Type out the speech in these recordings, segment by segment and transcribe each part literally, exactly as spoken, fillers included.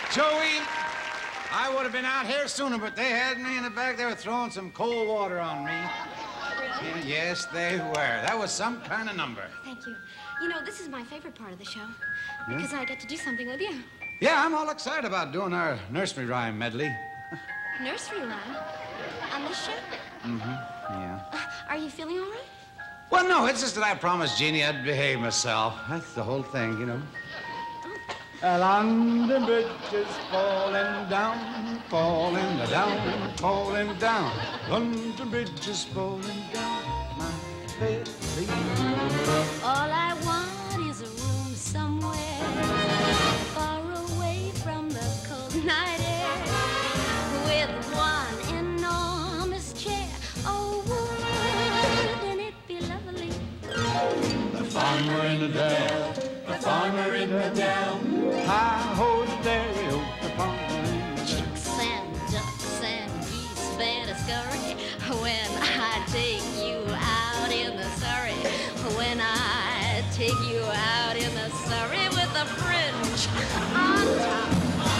Joey, I would have been out here sooner, but they had me in the back. They were throwing some cold water on me. Really? Yes, they were. That was some kind of number. Thank you. You know, this is my favorite part of the show because Yeah? I get to do something with you. Yeah, I'm all excited about doing our nursery rhyme medley. Nursery rhyme? On this show? Mm-hmm, yeah. Uh, are you feeling all right? Well, no, it's just that I promised Jeannie I'd behave myself. That's the whole thing, you know. Oh. London Bridge is falling down, falling down, falling down. London Bridge is falling down, my baby. All I want is a room somewhere far away from the cold night air with one enormous chair. Oh, wouldn't it be lovely? The farmer in the dell, the farmer in the dell. Hi-ho, the dairy-o, the farmer in the dell. Chicks and ducks and geese better scurry when I take you out in the Surrey. When I take you out in the Surrey with the fringe on top.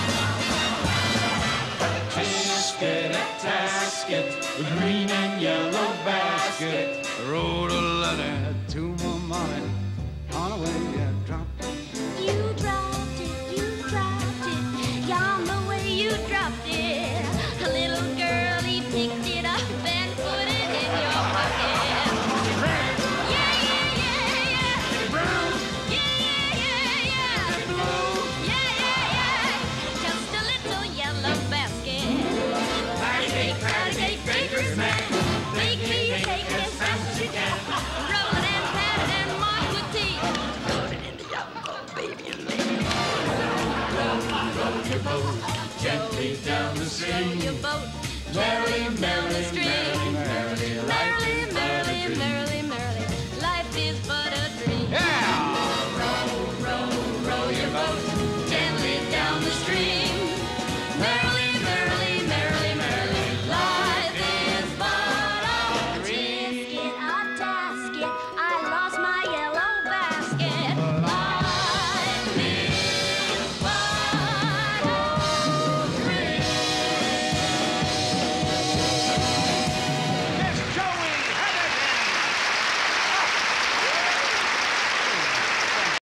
Tisket, a tasket, a green and yellow basket. Wrote a letter to my mommy on the way.